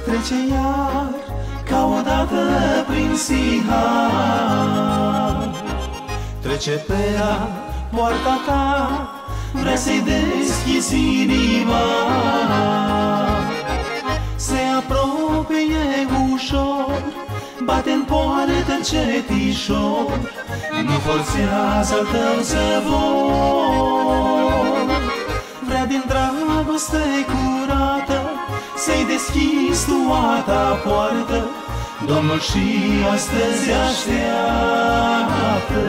Trece iar ca odată prin Sihar. Trece pe ea poarta ta, vrea să-i deschizi inima. Se apropie ușor, bate în poartă încetișor, nu forțează al tău zăvor. Vrea din dragoste curată să-i deschizi toată poartă, Domnul și astăzi așteaptă.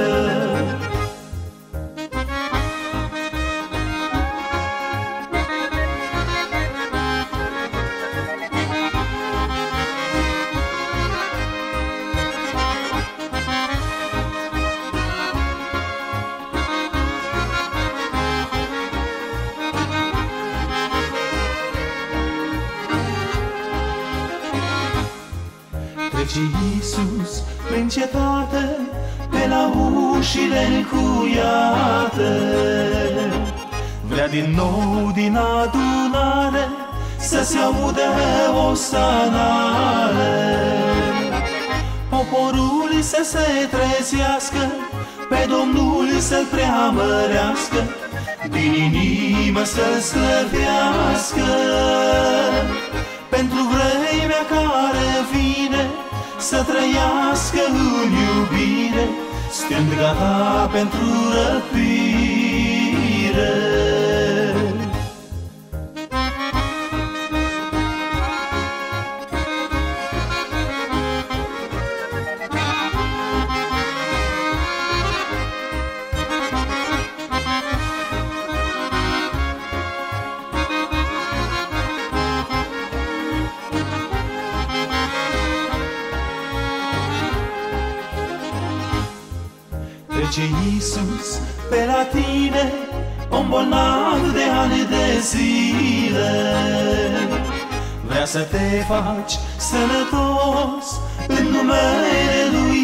Trece Iisus prin cetate, pe la ușile încuiate. Vrea din nou din adunare să se audă o sanare. Poporul să se trezească, pe Domnul să-L preamărească, din inimă să-L slăvească. Pentru vremea care vine, să trăiască în iubire, stând gata pentru răpire. Trece Iisus pe la tine, om bolnav de ani de zile. Vrea să te faci sănătos în numele lui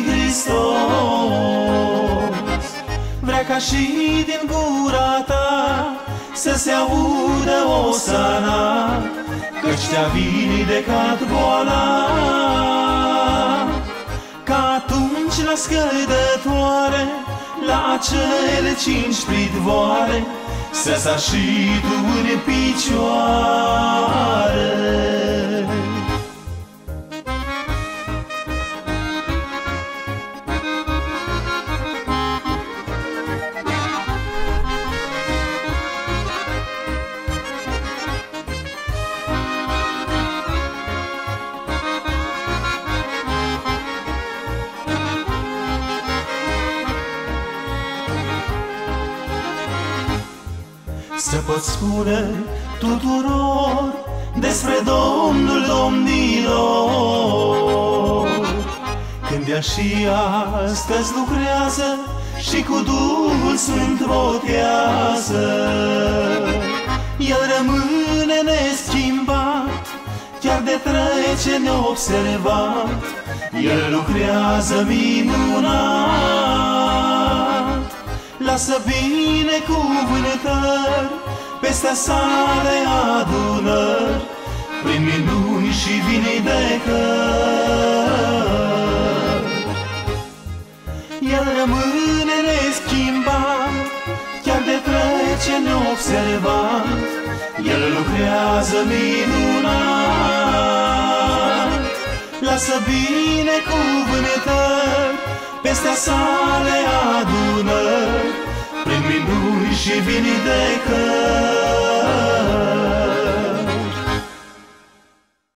Hristos. Vrea ca și din gura ta să se audă osana, căci te-a vindecat boala. Ca atunci la scăldătoare, la acele 5 pridvoare, să sar și tu în picioare. Să pot spune tuturor despre Domnul domnilor, când ea și astăzi lucrează și cu Duhul Sfânt botează. El rămâne neschimbat, chiar de trece neobservat, El lucrează minunat. Lasă binecuvântări peste sale adunări, prin minuni și vindecări. El rămâne neschimbat, chiar de trece neobservat, El lucrează minunat. Lasă binecuvântări peste sale adunări, prin minuni și vindecări.